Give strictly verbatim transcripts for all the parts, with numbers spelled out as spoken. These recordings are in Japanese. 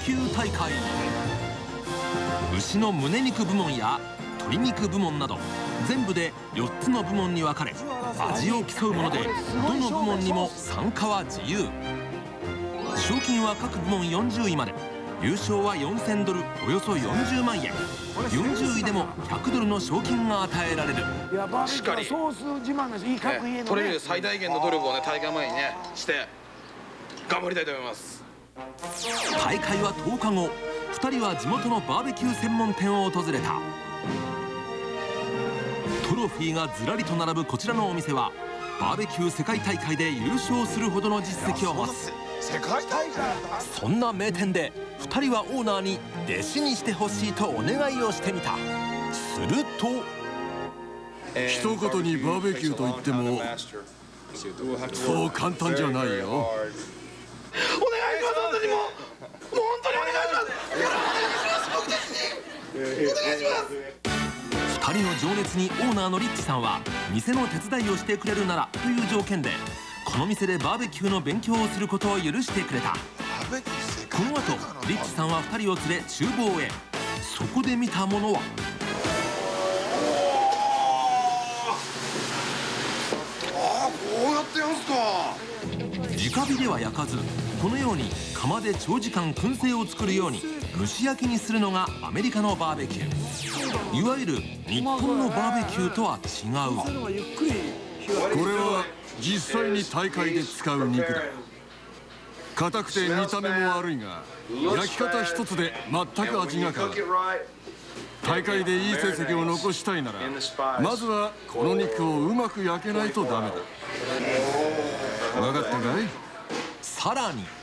キュー大会。牛の胸肉部門や鶏肉部門など全部でよっつの部門に分かれ味を競うもので、どの部門にも参加は自由。賞金は各部門よんじゅういまで。優勝はよんせんドル、およそよんじゅうまんえん。よんじゅういでもひゃくドルの賞金が与えられる。 しっかりソース自慢です。いい各家のね、取れる最大限の努力をね、大会前にねして頑張りたいと思います。 大会はとおかご、ふたりは地元のバーベキュー専門店を訪れた。トロフィーがずらりと並ぶこちらのお店はバーベキュー世界大会で優勝するほどの実績を持つ。 世界大会。 そんな名店でふたりはオーナーに弟子にしてほしいとお願いをしてみた。すると一言にバーベキューといってもそう簡単じゃないよ。お願いします。 本当にもうもう本当にお願いします。よろしくお願いします。僕たちにお願いします。 ふたりの情熱にオーナーのリッチさんは店の手伝いをしてくれるならという条件でこの店でバーベキューの勉強をすることを許してくれた。この後リッチさんはふたりを連れ厨房へ。そこで見たものはああ、こうやってやんすか。 直火では焼かず、このように窯で長時間燻製を作るように蒸し焼きにするのがアメリカのバーベキュー。いわゆる日本のバーベキューとは違う。 これは実際に大会で使う肉だ。硬くて見た目も悪いが焼き方一つで全く味が変わる。大会でいい成績を残したいならまずはこの肉をうまく焼けないとダメだ。分かったかい？ さらに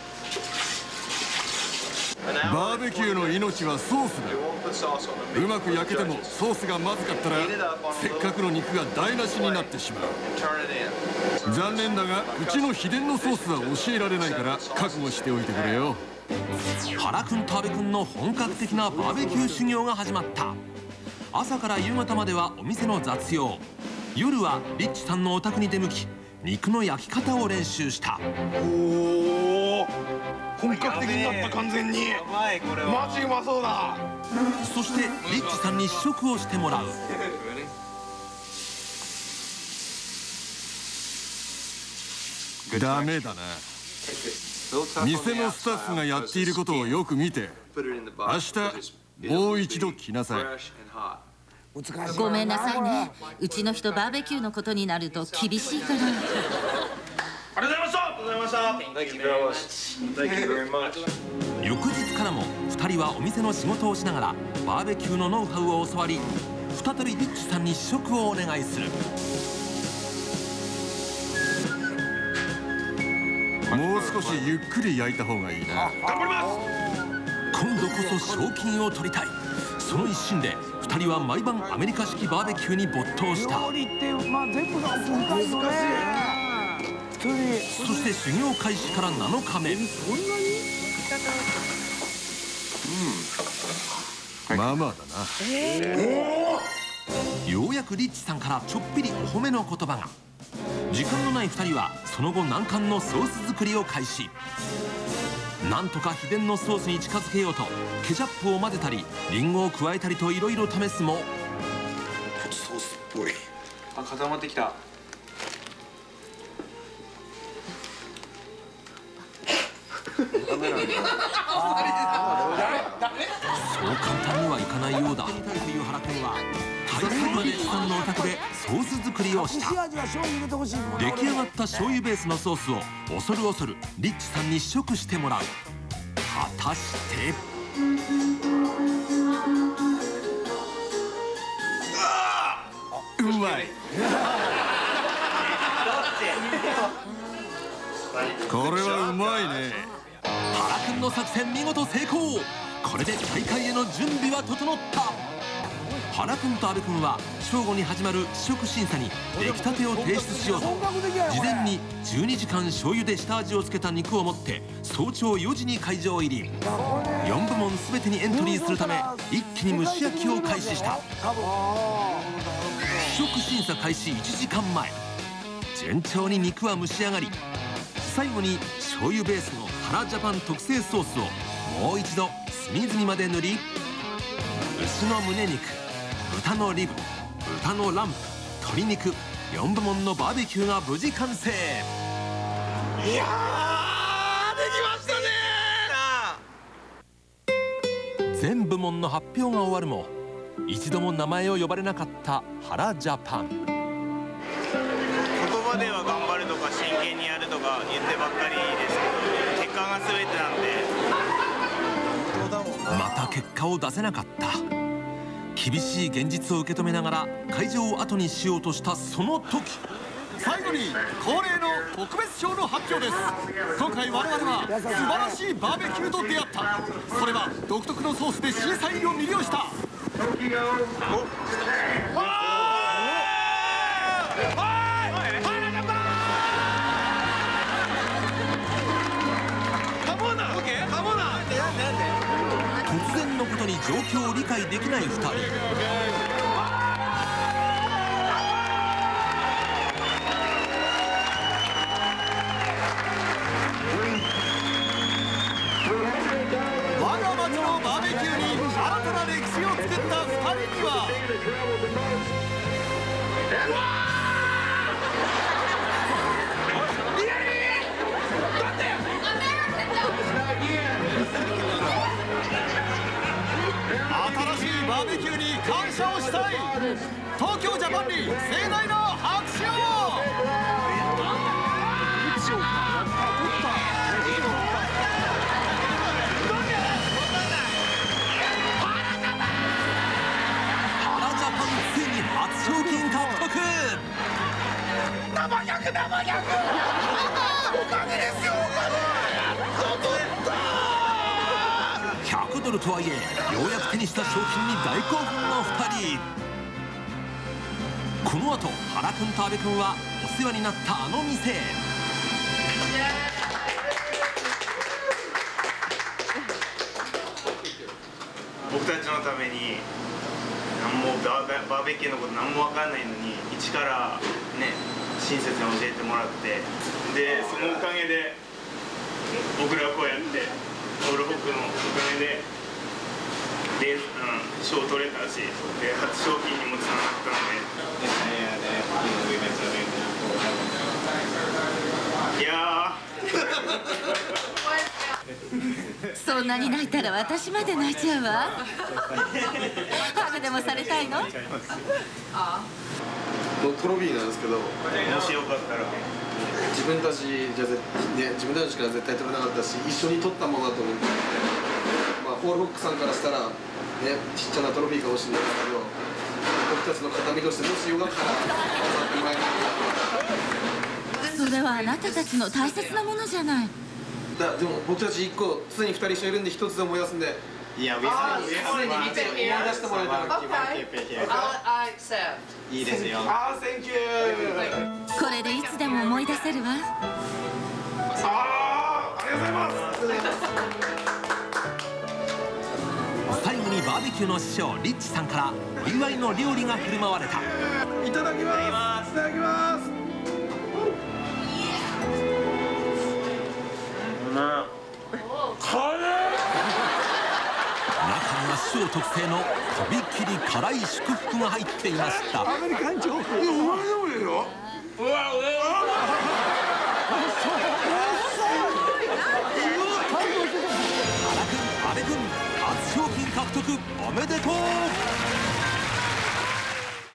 バーベキューの命はソースだ。うまく焼けてもソースがまずかったらせっかくの肉が台無しになってしまう。残念だがうちの秘伝のソースは教えられないから覚悟しておいてくれよ。 原くんと阿部くんの本格的なバーベキュー修行が始まった。朝から夕方まではお店の雑用、夜はリッチさんのお宅に出向き肉の焼き方を練習した。 おお、本格的になった。完全にマジうまそうだ。 そしてリッチさんに試食をしてもらう。 ダメだな。店のスタッフがやっていることをよく見て明日もう一度来なさい。 ごめんなさいね。うちの人バーベキューのことになると厳しいから。 ありがとうございました。ありがとうございました。 翌日からもふたりはお店の仕事をしながらバーベキューのノウハウを教わり、再びリッチさんに試食をお願いする。 もう少しゆっくり焼いた方がいいな。 頑張ります。 今度こそ賞金を取りたい。その一心でふたりは毎晩アメリカ式バーベキューに没頭した。 料理ってまあ全部が難しいよね。 そして修行開始からなのかめ。 そんなに？ うん、まあまあだな。 えー、ようやくリッチさんからちょっぴりお褒めの言葉が。時間のないふたりはその後難関のソース作りを開始。なんとか秘伝のソースに近づけようとケチャップを混ぜたりリンゴを加えたりといろいろ試すもソースっぽい。 あ、固まってきた。 そう簡単にはいかないようだ。という原君は大会までさんのお宅でソース作りをした。出来上がった醤油ベースのソースを恐る恐るリッチさんに試食してもらう。果たしてうまい。これはうまいね。 原君の作戦見事成功。これで大会への準備は整った。原君と阿部君は正午に始まる試食審査に出来たてを提出しようと事前にじゅうにじかん醤油で下味をつけた肉を持って早朝よじに会場入り。よんぶもん全てにエントリーするため一気に蒸し焼きを開始した。試食審査開始いちじかんまえ、順調に肉は蒸し上がり、最後に醤油ベースの原ジャパン特製ソースをもう一度隅々まで塗り、牛の胸肉、豚のリブ、豚のランプ、鶏肉よんぶもんのバーベキューが無事完成。いやー、できましたね。 全部門の発表が終わるも一度も名前を呼ばれなかった原ジャパン。 言葉では頑張るとか真剣にやるとか言ってばっかりですけど、結果が全てなんで。 また結果を出せなかった。厳しい現実を受け止めながら会場を後にしようとしたその時、 最後に恒例の特別賞の発表です。今回我々は素晴らしいバーベキューと出会った。それは独特のソースで審査員を魅了した突然のことに状況を理解できないふたり。 我が町のバーベキューに新たな歴史を作ったふたりには新しいバーベキューに感謝をしたい。東京ジャパンに盛大な拍手を。 賞金獲得。 生百生百おかげですよ、おかげ。 ひゃくドルとはいえようやく手にした賞金に大興奮のふたり。この後原くんと阿部くんはお世話になったあの店へ。 僕たちのために何もバーベキューのこと何も分かんないのに一からね親切に教えてもらって、でそのおかげで僕らはこうやってオールホックのおかげでで、うん、賞取れたし、で初賞金にもつながったので、いやそんなに泣いたら私まで泣いちゃうわ。ハグでもされたいの？ トロフィーなんですけど、もしよかったら自分たちじゃぜ、ね、自分たちしか絶対取れなかったし、一緒に取ったものだと思って、まあ、ホールホックさんからしたら、ね、ちっちゃなトロフィーかもしれないですけど、僕たちの形見としてもしよかったら飾ってもらえないかな。 それはあなたたちの大切なものじゃない。 だでも僕たちいっこ常にふたり一緒いるんでひとつで思い出すんで、 いや、常に見て思い出してもらえたらいいですよ。 あー、センキュー。 これでいつでも思い出せるわ。 あー、ありがとうございます。 最後にバーベキューの師匠リッチさんからお祝いの料理が振る舞われた。 いただきます。いただきます。 中には師匠特製のとびきり辛い祝福が入っていました。 アメリカンチョコ。いや、お前でもいいよ。うわ、うわ。 原くん、阿部くん、初賞金獲得おめでとう。